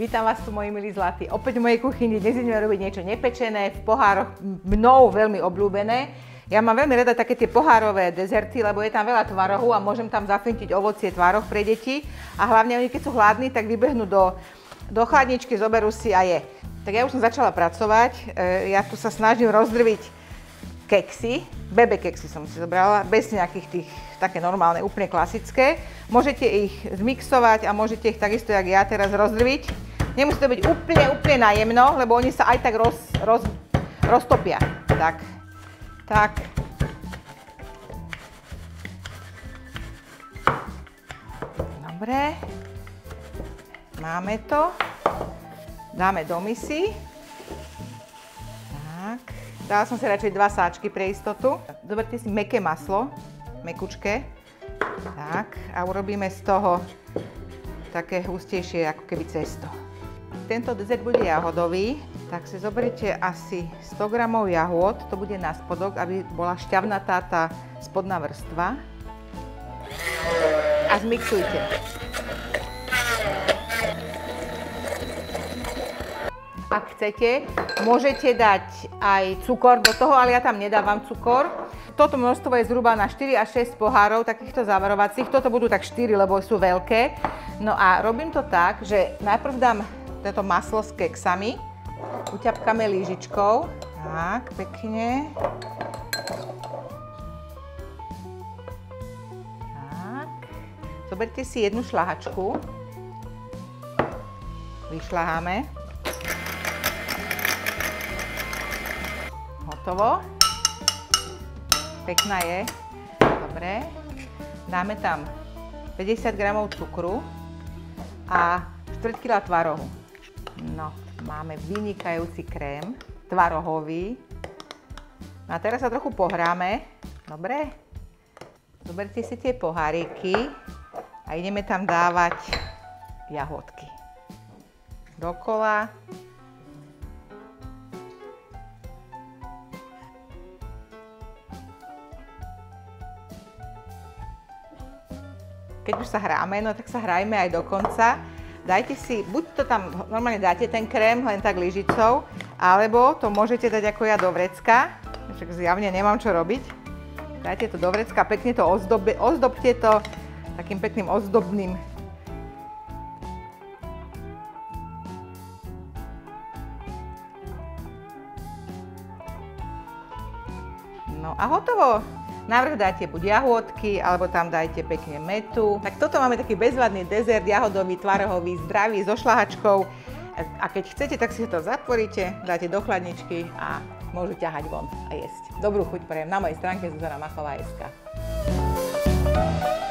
Vítam vás tu, moji milí zlatí. Opäť v mojej kuchyni. Dnes ideme robiť niečo nepečené, v pohároch, mnou veľmi obľúbené. Ja mám veľmi rada také tie pohárové dezerty, lebo je tam veľa tvarohu a môžem tam zafintiť ovocie tvaroh pre deti. A hlavne oni, keď sú hladní, tak vybehnú do chladničky, zoberú si a je. Tak ja už som začala pracovať. Ja tu sa snažím rozdrviť keksy. Bebe keksy som si zobrala, bez nejakých tých, také normálne, úplne klasické. Môžete ich zmixovať a môžete ich takisto, jak ja teraz, rozdrviť. Nemusí to byť úplne najemno, lebo oni sa aj tak roztopia. Tak. Dobre. Máme to. Dáme do misy. Tak. Dala som si radšej 2 sáčky pre istotu. Zoberte si mäkké maslo, mäkučké. Tak. A urobíme z toho také hustejšie, ako keby cesto. Tento dezert bude jahodový, tak si zoberiete asi 100 g jahôd, to bude na spodok, aby bola šťavnatá tá spodná vrstva. A zmixujte. Ak chcete, môžete dať aj cukor do toho, ale ja tam nedávam cukor. Toto množstvo je zhruba na 4 až 6 pohárov takýchto zavarovacích. Toto budú tak 4, lebo sú veľké. No a robím to tak, že najprv dám toto maslo s keksami. Uťapkáme lyžičkou. Tak, pekne. Tak. Zoberte si jednu šľahačku. Vyšľaháme. Hotovo. Pekná je. Dobre. Dáme tam 50 g cukru a 4 kg tvarohu. No, máme vynikajúci krém, tvarohový. No a teraz sa trochu pohráme. Dobre. Zoberte si tie poháriky a ideme tam dávať jahodky. Dokola. Keď už sa hráme, no tak sa hrajme aj do konca. Dajte si, buď to tam normálne dáte ten krém, len tak lyžicou, alebo to môžete dať ako ja do vrecka. Však zjavne nemám čo robiť. Dajte to do vrecka, pekne to ozdobte to takým pekným ozdobným. No a hotovo. Navrch dáte buď jahôdky, alebo tam dajte pekne mätu. Tak toto máme taký bezvadný dezert, jahodový, tvarohový, zdravý, so šľahačkou. A keď chcete, tak si to zatvoríte, dáte do chladničky a môžu ťahať von a jesť. Dobrú chuť prajem na mojej stránke Zuzana Machová.sk.